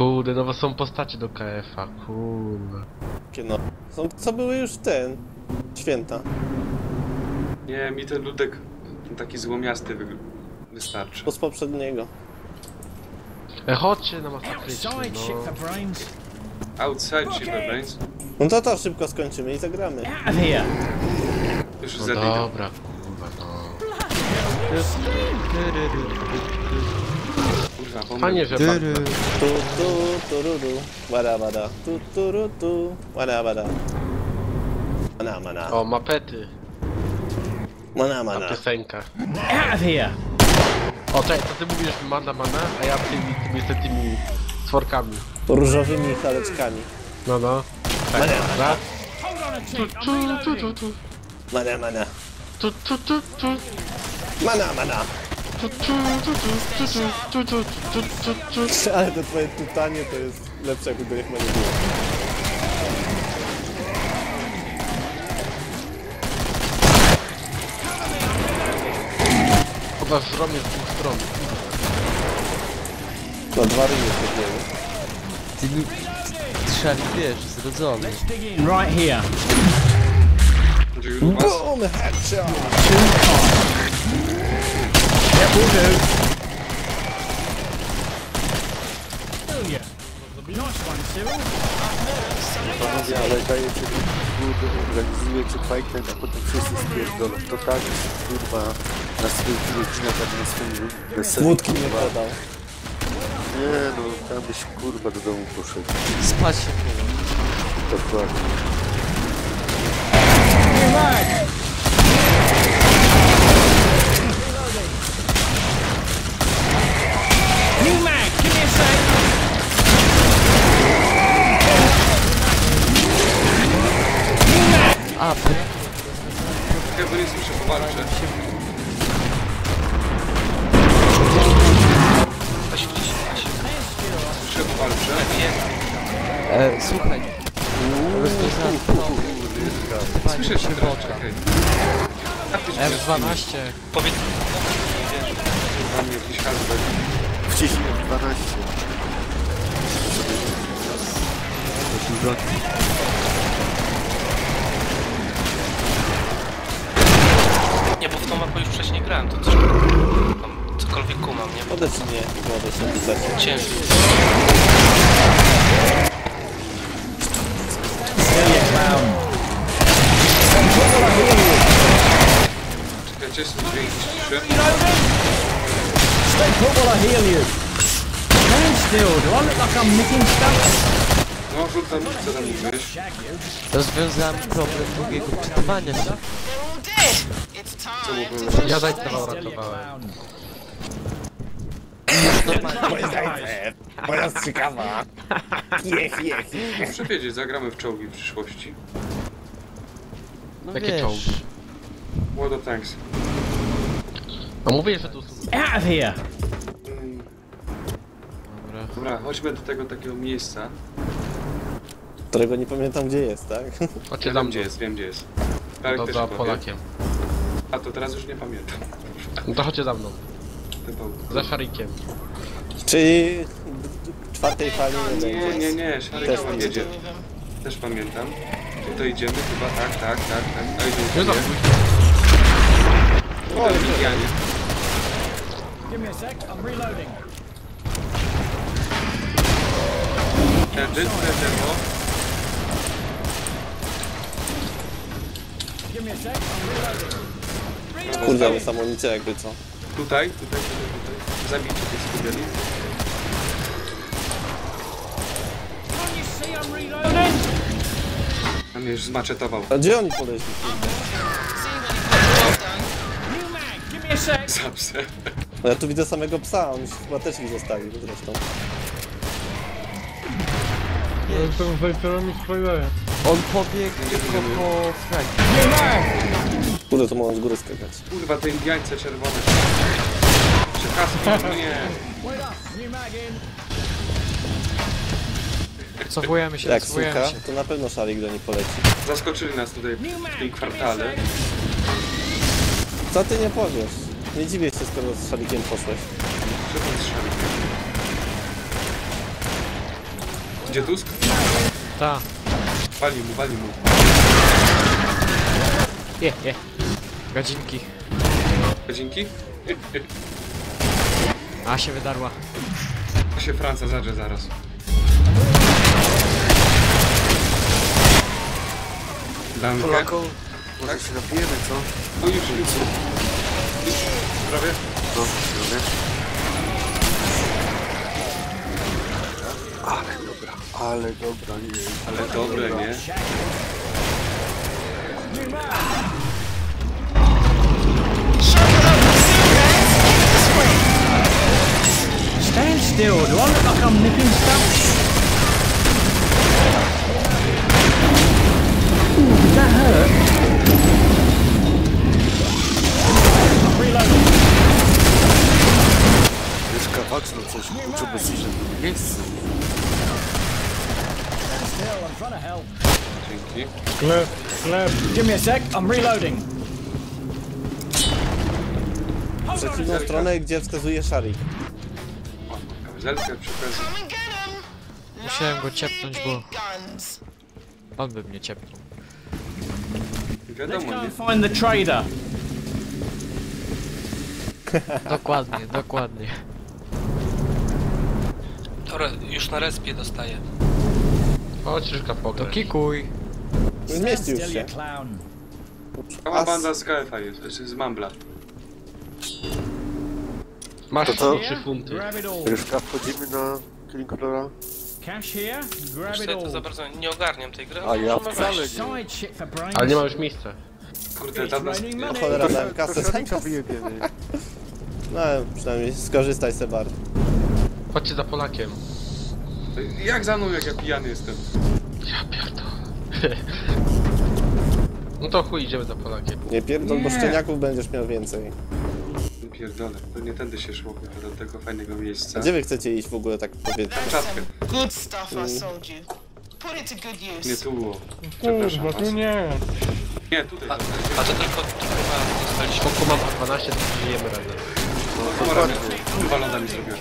Kurde, no bo są postacie do KF-a, kurde. No. Są, co były już święta. Nie, mi ten ludek, ten taki złomiasty wystarczy. To z poprzedniego. Chodźcie na masakryczny, no. Outside Shiver Brains. No to szybko skończymy i zagramy. Już No Z idę. dobra, kurwa, no. Kurwa, Fajnie, że Tu turudu, wada wada. Tu, wada wada. Mana. O, mapety, ta Mana. piosenka. O, czekaj, to ty mówisz mana, a ja tymi stworkami. Różowymi haleczkami. No. Tak, Mana. raz. Mana. Tu. Mana. Ale to twoje tutanie to jest lepsze, jakby go niech ma nie było. Chyba zrobię z dwóch stron. No dwa ryby takiego. Ty szali, wiesz, zrodzony. Right here. Będzie już was? Boom! Headshot! That will do. Brilliant. That'll be nice one, Cyril. Panowie, ale dajecie budy, organizujecie fajkę, a potem wszyscy spierdolą. To tak, kurwa, na swoich rodzinach, a na swoim weselu. Wódki nie podał. Nie no, tam byś kurwa do domu poszedł. Spać się było. Dokładnie. New mag, give me a sec. A, Ja bo nie słyszę, powalczę. Słyszę, powalczę. słuchaj. Rozwiązałem Słyszę się teraz, boka. czekaj. F12. Powiedz... Mam jakiś hasbek. Wciśnij 12. Jakiś broń. Nie, bo w tą mapę już wcześniej grałem, to coś tam cokolwiek kumam, nie? Wodę czy nie? Wodę się pisać. Ciężko. Czekajcie, są dźwięki ciszy. Stay put while I heal you. Stand still. Do I look like I'm nicking stuff? No, rzucam, co tam mówisz. Rozwiązałem problem długiego czytywania się. Co mówisz? Ja zajtował ratowałem. Moja strzykawa. Jech. Muszę wiedzieć, zagramy w czołgi w przyszłości. No Jakie wiesz, czołgi? World of Tanks. A mówię, że tu są... Out of here. Dobra, chodźmy do tego takiego miejsca. Którego nie pamiętam gdzie jest, tak? Chodźcie Ja za wiem mną. gdzie jest, wiem gdzie jest. Darek To też za powie. Polakiem. A to teraz już nie pamiętam. No to chodźcie za mną. Za szarikiem. Czyli w czwartej fali nie będzie. Nie, Szarek Też chyba nie wiedzie. Też pamiętam. Tutaj idziemy chyba, tak. No Nie idziemy. Tutaj Indianie. Give me a sec. I'm reloading. Tędy, demo. Give me a sec. I'm reloading. Kurde, ale jest amunicja jakby co. Tutaj. Zabijcie tych skubieli. Can't you see I'm reloading? On mnie już zmaczetował. A gdzie oni poleźli? New mag, give me a sec. Za psem. No ja tu widzę samego psa, oni się chyba też ich zostawił zresztą. on pobiegł tylko po frag. Kurde, to mogą z góry skakać. Kurwa, te Indiańce czerwone. Przekazuj, no nie. New mag in. Cofujemy się, Jak suka, to na pewno szalik do niej poleci. Zaskoczyli nas tutaj w tym kwartale. Co ty nie powiesz? Nie dziwię się, skoro z szalikiem poszłeś. Co tam strzeli? Gdzie Tusk? Ta. Wali mu, wali mu. Je. Gadzinki. Dzięki. A się wydarła. To się Franca zadrze zaraz. Dankę. Polako, może się napijemy, co? No już. Prawie? No, zdrowie. Ale dobra, nie. Ale dobre, nie? Stand still. Do I look like I'm nicking stuff? Ooh, did that hurt? I'm reloading. Wiesz, kawaczno coś uczy bez żadnego miejsca. Stand still. I'm trying to help. Dzięki. Give me a sec. I'm reloading. W przeciwną stronę, gdzie wskazuje Shari. Kamizelkę przekazuję. Musiałem go ciepnąć, bo on by mnie ciepnął. Let's Wiadomo, go nie? and find the trader. Dokładnie. Dobra, już na respie dostaję. Chodź, Ryszka, To pograć. kikuj. Zmieścił Still, się. you clown. Cała banda z KF-a jest, z Mambla. Masz To co? 3 funty. Grab it all. Ryszka, wchodzimy na Killing Flora? Cash here. Grab Wiesz it co, ja to za all. bardzo nie ogarniam tej gry. A ja Możemy wcale wejść. nie. Side shit for brains. Ale nie ma już miejsca. Kurde, tam nas... Raining money. Cholera, dałem kasę. Szarika wyjebiemy. No, przynajmniej skorzystaj se bardzo. Chodźcie za Polakiem. Jak za mną, jak ja pijany jestem? Ja pierdolę. No to chuj, idziemy za Polakiem. Nie pierdol, bo szczeniaków będziesz miał więcej. Pierdolę, to nie tędy się szło chyba do tego fajnego A miejsca. gdzie wy chcecie iść w ogóle, tak powiedzmy? Czapkę. Good stuff I sold you. Put it to good Nie use. tu było. Przepraszam was. Nie, tutaj. A to tylko chyba dostaliśmy. Spoko, mam 12, to żyjemy razem. Kurwa loda mi zrobiła.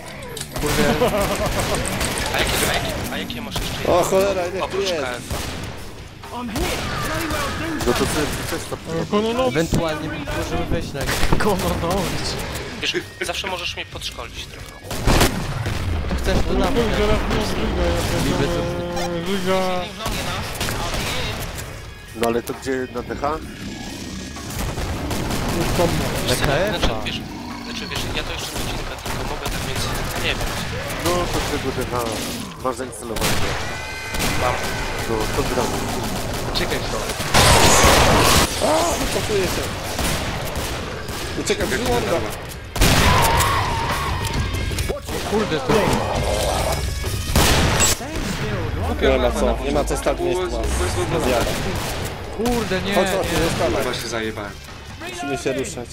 A jakie masz jeszcze? O cholera, ile tu Oprócz jest? KF-a. I'm here. Bloody well do. No to co też tam Ewentualnie możemy wejść na kononowić. Wiesz, zawsze możesz mnie podszkolić trochę. Chcesz to na mnie. Niby to... Leave long enough, I'll be in. No ale to gdzie na DH? Znaczy wiesz, ja to jeszcze godzinkę tylko mogę, tak więc nie wiem. No to tego DH masz zainstalowane. Mam. No to gramy. Czekaj, co? A, wycofuję się. Uciekam, wyłącza. Kurde, to... Nie ma co, nie ma co stać miejscu. Zjada. Kurde, nie, Chodź, chodź, nie. zostawaj. Chyba się zajebałem. Musimy się ruszać.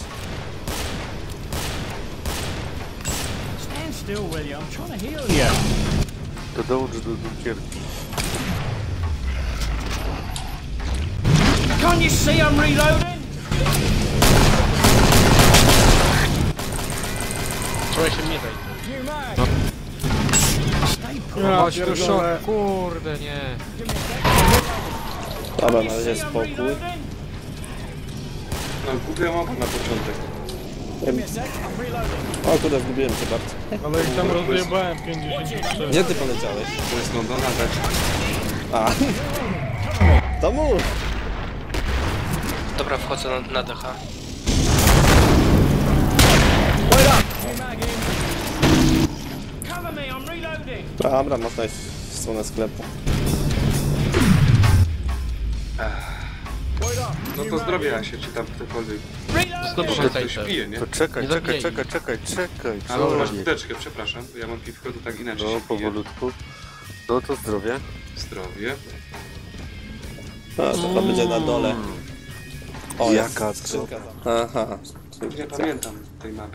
Stand still, William. I'm trying to heal you. To dołącz do bunkierki. Can't you see I'm reloading? Trzeba się nie daj. You mag. Stay put. Chodź tu szok. Kurde, nie. Dobra, na razie spokój. Reloading. No kupiłem mapa na początek. Give me a sec. I'm reloading. O kurde, zgubiłem się bardzo. Ale ich tam rozjebałem 53. Gdzie ty poleciałeś? To jest Londona też. A. To mów! Dobra, wchodzę na DH. Wait up. You mag in. Cover me. I'm reloading. Dobra, można iść w stronę sklepu. Wait up. No to zdrowie ja się, czy tam ktokolwiek. Znowu Ktoś hejter. pije, nie? To czekaj, Nie czekaj, zabijaj. czekaj. A no, masz nie? wódeczkę, przepraszam. Ja mam piwko, to tak inaczej No, się pije. powolutku. No to zdrowie. Zdrowie. A, to chyba będzie na dole. O, Jaka jest skrzynka. Aha. Nie pamiętam tej mapy.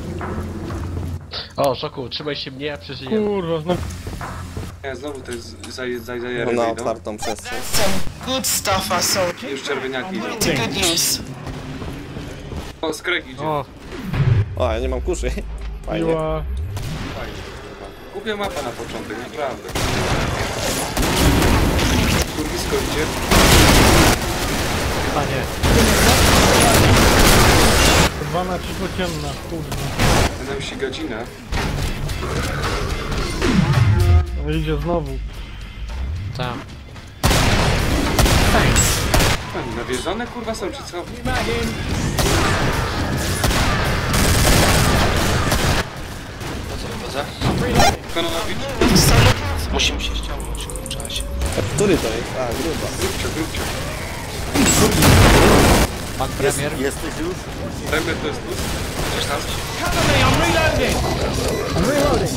O, Szoku, trzymaj się mnie, ja przeżyję. Kurwa, znowu. Nie, znowu to jest No, zajerę na wejdą. otwartą przestrzeń. Some good stuff I sold you. Już czerwieniaki idą. Put it to good use. O, skrek idzie. O, O, ja nie mam kuszy. Fajnie. Miła. Fajnie, kurwa. Kupię mapę na początek, naprawdę. blisko idzie. Chyba nie. 2 na cicho ciemna, kurwa. Nam się gadzina. No idzie znowu. Tam. Tam nawiedzone kurwa są czy co? Po co wychodzę? Kononowicz. Musimy się ściągnąć w tym czasie. Który to jest? A, gruba. Grubcio. Pan premier. Jesteś już? Premier to jest plus. Wiesz nas? Cover me, I'm reloading. I'm reloading.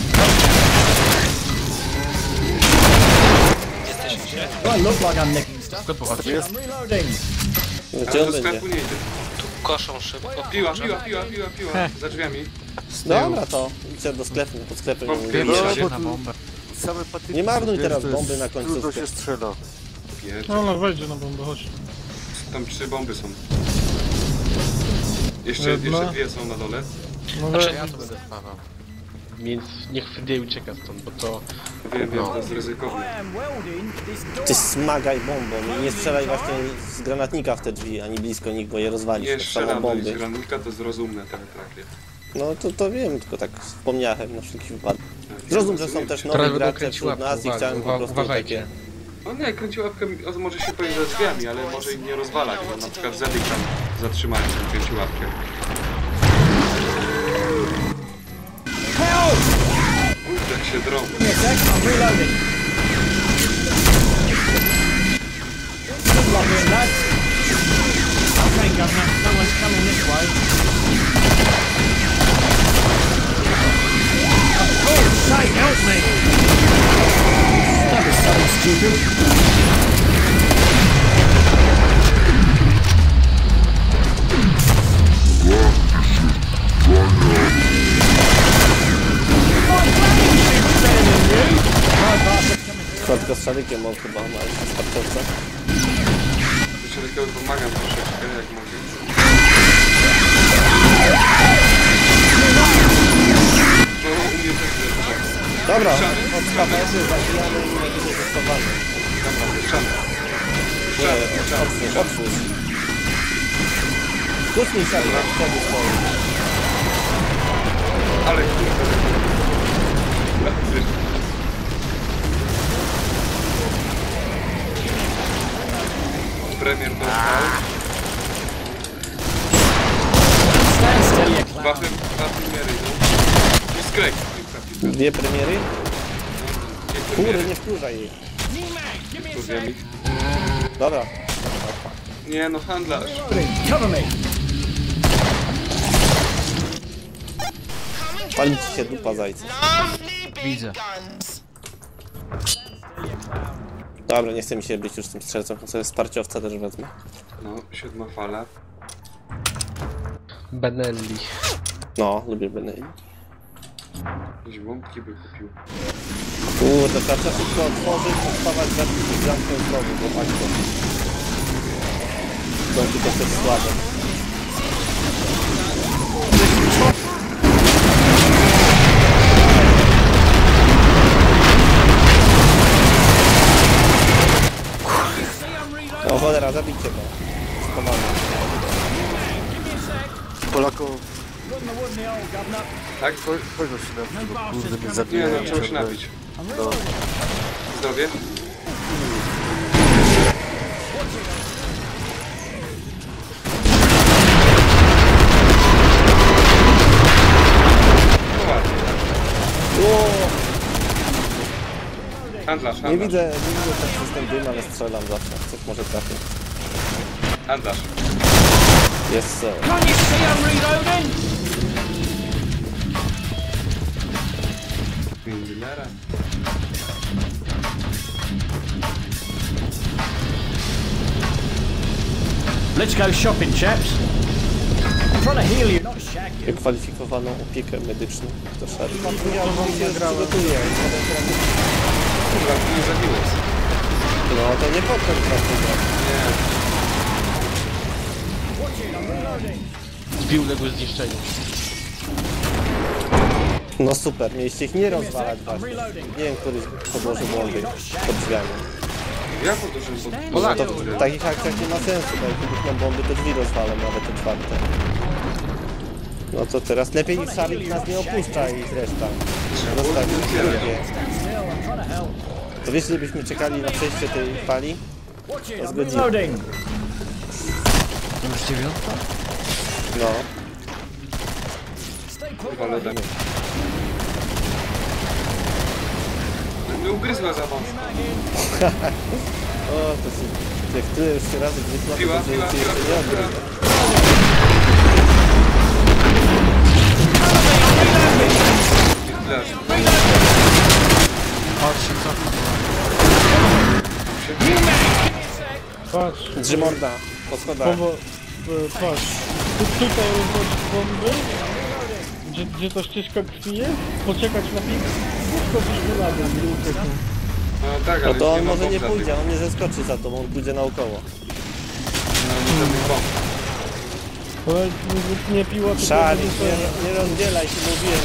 Jesteś gdzie? I look like I'm nicking stuff. Skąd pochodzi? I'm reloading. Gdzie Ale on do sklepu będzie? nie idzie. Tu koszą szybko. Piła. Za drzwiami. Dobra, to idźcie do sklepu, pod sklepem nie Pompki. mówię. No, Idzie bo na tu- bombę. Same patyki. Nie marnuj wiesz, teraz to jest- bomby na końcówkę. Trudno się strzela. No, no wejdzie na bombę, chodź. Tam 3 bomby są. Jedna. Jeszcze 2 są na dole. No Znaczy ja to będę spawał. Więc niech Friday ucieka stąd, bo to... Wiem, to jest ryzykowne. I am welding this Ty door. smagaj bombą i nie strzelaj właśnie z granatnika w te drzwi, ani blisko nich, bo je rozwalisz. Nie tak samo strzelam do bomby. granika, to jest rozumne te trafie. No to wiem, tylko tak wspomniałem na wszelki wypadek. Zrozum, że są też Teraz nowi będą gracze kręcić wśród łapkę, nas i chciałem po prostu uważajcie. takie... On nie, kręci łapkę, może się pojawi za drzwiami, ale może im nie rozwalać, bo na przykład Zedik tam zatrzymałem, ten kręci łapkę. Help! Jak się drą. Give me a sec, I'm reloading. Good luck here, lads. Okay, Governor, no one's coming this way. For God's sake, help me! That is so stupid. Krótko z szalikiem on chyba ma z parkowca. Człowiekowi pomagam troszeczkę, jak mogę. No, u mnie też jest. Dobra, od kamery zabijamy i nie będzie zestowany. Nie, otwórz. Kucnij szalik na przodu stoi. Ale kurwa. Premier dostał. Stand still, you clown. Dwa premiery, no. I skrek. Dwie premiery? Dwie Kurde, premiery. nie wkurzaj jej. Give me a Kurwiam sec. ich. Dobra, Nie no, handlarz. Reloading. Cover me. pali ci się dupa zajca. Widzę. Dobra, nie chce mi się być już tym strzelcem, sobie wsparciowca też wezmę. No, 7 fala. Benelli. No, lubię Benelli. Jakieś bombki by kupił. Kurde, trzeba szybko otworzyć, odstawać, zamknąć znowu, bo tak to. Są tylko też słabe. O cholera, zabijcie go. Schowany. Polakom Wouldn't have wooden the old governor. Tak? powinno się napić, bo kurde mnie Nie zabijają. no, trzeba się napić. No. Zdrowie? No ładnie. Handlarz, Nie handlarz. widzę ten system dym, ale strzelam zawsze. Coś może trafię. Handlarz. Jest cel. Can't you see I'm reloading? Mindylera. Let's go shopping, chaps. I'm trying to heal you, not shag you. Wykwalifikowaną opiekę medyczną. To szary. Ja się przygotuję. Kurwa, ty nie zabiłeś. No to nie potem trafię. Nie. Zbił uległy zniszczeniu. No super, mieliście ich nie rozwalać właśnie. Nie wiem, który podłożył bomby pod drzwiami. Jak odłożyłem pod No to Polaki? w takich akcjach nie ma sensu, bo jak wybuchną bomby, to drzwi rozwalą, nawet te czwarte. No to teraz lepiej niż Szarik nas nie opuszcza i reszta. Zostawił drugie. To wiesz, gdybyśmy czekali na przejście tej fali? To zgodzimy. Reloading. Już 9? No. Kurwa, lodem. Mnie ugryzła za mocno. O, to się... Jak tyle już razy gryzła, Piła, to się piła, jeszcze piła, nie piła. odgryzła. Leż. Chodź się cofa. Patrz, Drzymorda, po schodach. patrz. Tutaj rozłożyć bomby. Gdzie ta ścieżka krwi jest? Poczekać na pik. Skoczysz tu na dół i uciekł. No tak, No ale to już on ma może bomb nie za pójdzie, tym. on nie zeskoczy za tobą, on pójdzie naokoło. No, nie żadnych bomb. Ale nie piła, tylko... Szarik, nie rozdzielaj się, mówiłem.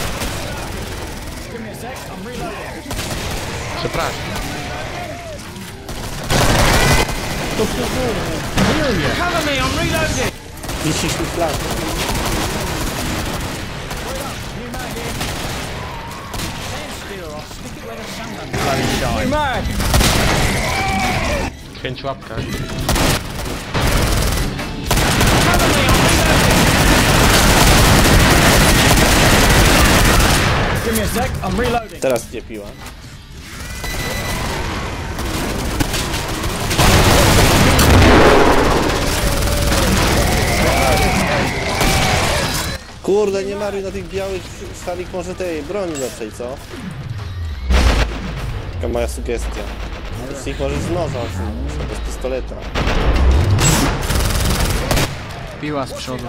Przepraszam. To przezornie. Cover me, I'm reloading. Wisisz mi flash. New mag. Kręć łapkę. Give me a sec, I'm reloading. Teraz cię piła. Kurde, nie maruj na tych białych. Szarik może tej broni lepszej, co? Taka moja sugestia. Z nich możesz z noża osiągnąć, bez pistoleta. Piła z przodu.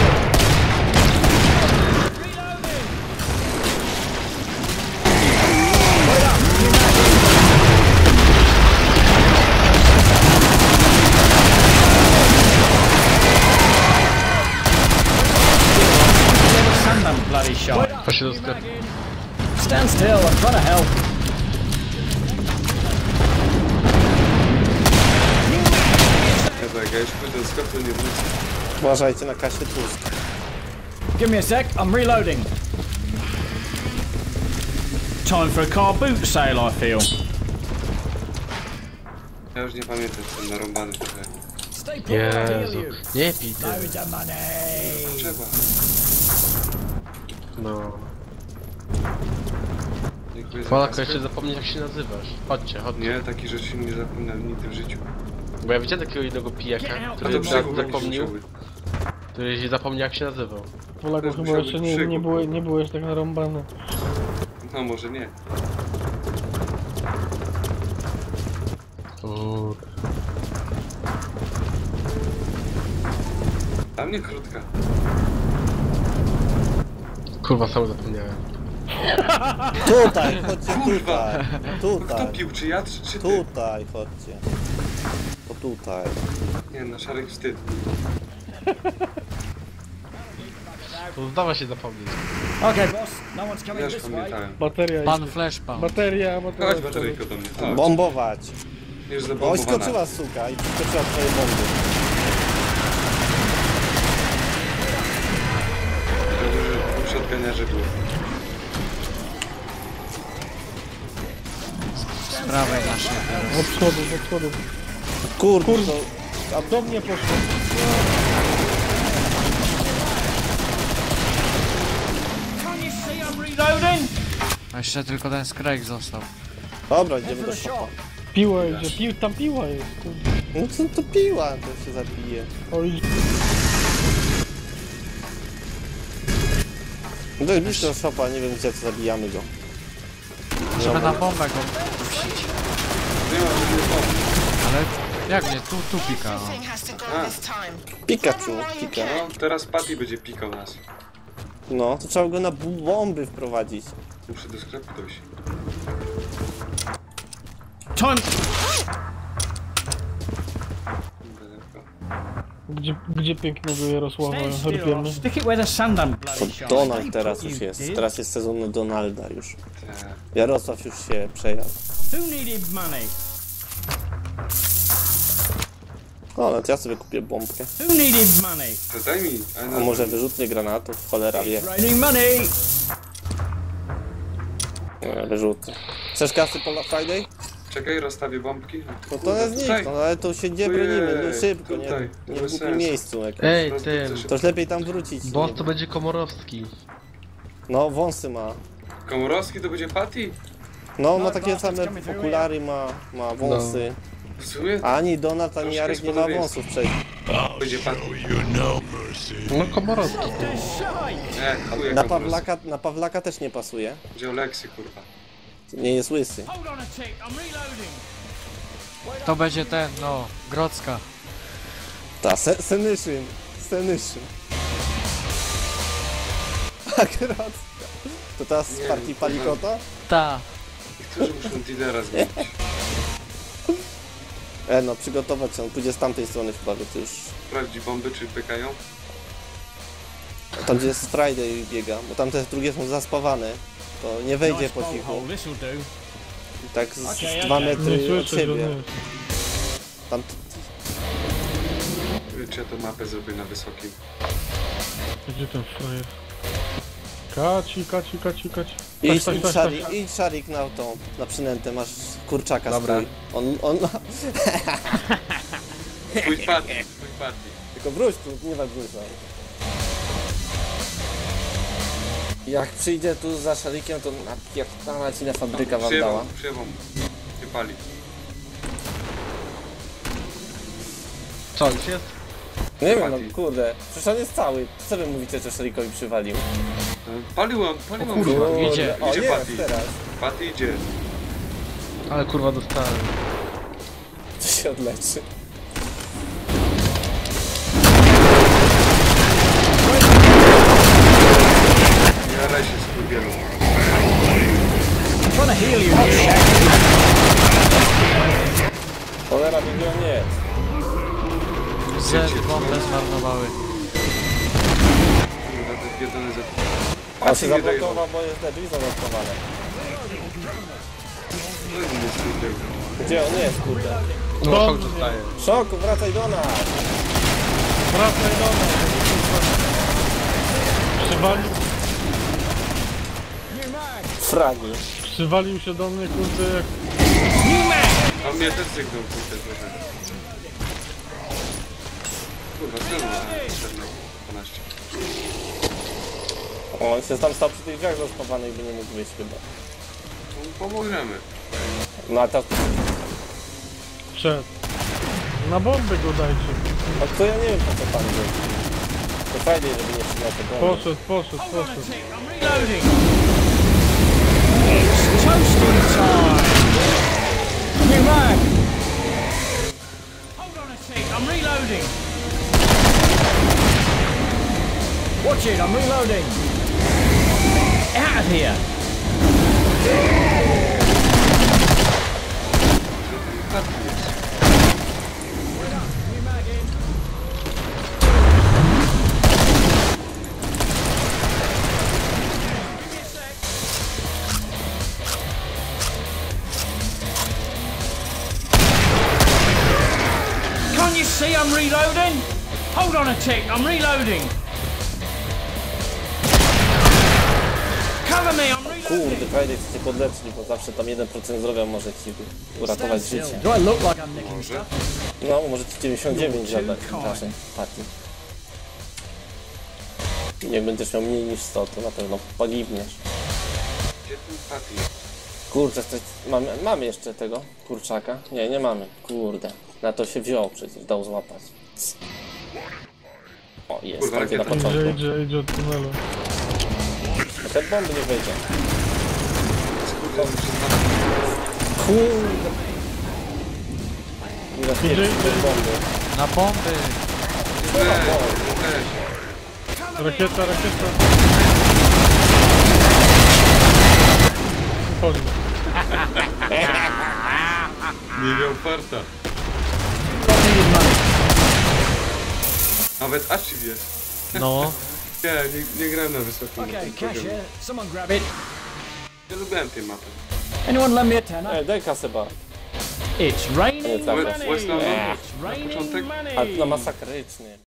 Sandam, bloody shot. To się do sklepu. Stand still, I'm trying to help. Chyba jak ja już pójdę do sklepu, to nie wrócę. Uważajcie na kasie tłusk. Give me a sec, I'm reloading. Time for a car boot sale, I feel. Ja już nie pamiętam, jestem narąbany trochę. Stay put, Jezu. Nie pij ty. Loads of money. Trzeba. No. Dziękuję za Polako, kaskę. jeszcze zapomnieć jak się nazywasz. Chodźcie, chodźcie. Nie, takich rzeczy nie zapominam nigdy w życiu. Bo ja widziałem takiego jednego pijaka, A który to brzegu zapomniał, który się zapomniał jak się nazywał. Polaków Też chyba musiał jeszcze być nie było jeszcze tak narąbane. No może nie. Uuu. Dla mnie krótka. Kurwa, sam zapomniałem. Tutaj, chodźcie Kurwa! tutaj. Kto Tutaj. pił, czy ja, czy ty? Tutaj, chodźcie. O tutaj. Nie, na szarek wstyd. To zdawa się zapomnieć. Okay, boss, no one's Ja coming już this way. pamiętałem. Bateria Pan jest. flashpound. Bateria. Chodź bateryjko do mnie, chodź. Bombować. Już Oj, zabombowana. skoczyła suka i przeskoczyła twoje bomby. Dobrze, że przy odganiarze było. Z prawej naszej teraz. Od schodów. Kurde, A do mnie poszło. Can you see I'm reloading? A jeszcze tylko ten Scrake został. dobra, Head idziemy for do the szopa. shop. Piła idzie, tam piła jest. Kurde. No co to piła, to się zabije. Oj, No to jest blisko do szopa, nie wiem gdzie, to zabijamy go. Żeby na bombę go puścić. Nie ma żadnych bomb. Ale jak nie? Tu pika. O. Everything has to go this time. Pikachu, Pika. No, teraz Patty będzie pikał nas. No, to trzeba go na bomby wprowadzić. Muszę do sklepu dojść. Time. Daleko. gdzie pięknego Jarosława Stand still, I'll rypiemy? stick it where the Sandam, To bloody shot. Donald teraz już jest. Teraz jest sezon na Donalda już. Te- Jarosław już się przejadł. Who needed money? O, no to ja sobie kupię bombkę. Who needed money? To daj mi. A może wyrzutnie granatów? Cholera wie. Raining money. Nie, wyrzutnie. Chcesz kasy po Friday? Czekaj, rozstawię bombki. No to jest nic, Tutaj. no ale to się nie bronimy, no szybko, nie, Tutaj. nie Bez w głupim sensu. miejscu jakimś. Ej, Roz- ty, coś- To już lepiej tam wrócić. boss nie to będzie Komorowski. No, wąsy ma. Komorowski to będzie Patty? No, ma takie same okulary, ma wąsy. W sumie A ani Donat, ani Troszkę Jarek nie ma spodobiństwo. wąsów przecież. będzie Patty. No Komorowski. Chuj, Na Pawlaka też nie pasuje. Gdzie Oleksy, kurwa. Nie jest łysy. Hold on a tick, I'm reloading. To będzie ten, no, Grodzka. Ta, Senyszyn. Akurat. To teraz z Nie, partii to Palikota? Ta. Niektórzy muszą dealera zmienić. No, przygotować się, on pójdzie z tamtej strony chyba, bo to już... Sprawdzi bomby, czy pykają. Tam gdzie jest Friday biega, bo tam te drugie są zaspawane. To nie wejdzie po cichu. hole, this'll do. I tak z Okej, 2 okej. Nie metry od słyszę, że siebie. nie. Tam Czy ja tą mapę zrobię na wysokim? Gdzie ten frajer? Kaci. idź szarik na tą, na przynętę, masz kurczaka Dobra. swój. On Twój Patty. tylko wróć tu, nie wróć tam. Jak przyjdzie tu za szarikiem, to napierdala ci na fabryka wam dała. Przyjemą. Nie pali. Co, już jest? Nie wiem, no kurde, przecież on jest cały. Co wy mówicie, że szarikowi przywalił? Paliłam. Kurde, idzie. O, Idzie jest Patty. teraz. Patty idzie. Ale kurwa dostałem. To się odleczy. Ja lesie z wielu. Trying to heal you, you shaggy. Cholera, wie gdzie on jest. Z bombę zmarnowały. Kurwa, te pierdolone za... On się nie daje zablokował, bo jest debris zablokowane. No i nie skrócił. Gdzie on jest, kurde? No szok dostaję. Szoku, wracaj do nas! Wracaj do nas. Przywalił się do mnie, kurde, jak... A mnie też sygnał kurde trochę. Kurwa, co ma? 12. O, on się tam stał przy tych drzwiach zaspawanych, by nie mógł wyjść chyba. Pomożemy. No a to... Przed. Na bombę go dajcie. No to ja nie wiem po co pan był. To Friday, żeby nie trzymał te bomby. Poszedł. Hold on a tick, I'm reloading. It's toasting time. New mag. Hold on a tick, I'm reloading. Watch it, I'm reloading. Out of here. Can't you see I'm reloading? Hold on a tick, I'm reloading. Cover me, I'm reloading. Kurde, Friday chce cię podleczyć, bo zawsze tam 1% zdrowia może ci uratować życie. Do I look like I'm nicking stuff? No, może ci 99 zadać naszej partii. Jak będziesz miał mniej niż 100, to na pewno pogibniesz. Gdzie ten Patty? Kurczę, mamy jeszcze tego kurczaka? Nie mamy. Kurde. Na to się wziął przecież, dał złapać. O, jest, Kurwa, takie na rakieta. początku. Idzie od tunelu. A te bomby nie wejdzie. Kurde, Kurde. Nie rozpieprzył te bomby. Na bomby! Rakieta. Chodź. nie miał farta. Nawet Achieve jest. No. Nie grałem na wysokim. Okay, cash here. Someone grab it. Ja lubiłem tej mapy. Anyone lend me a tenner? Daj kasę bar. It's raining Nie, tak. money. West London. It's raining początek. money. A no masakrycznie.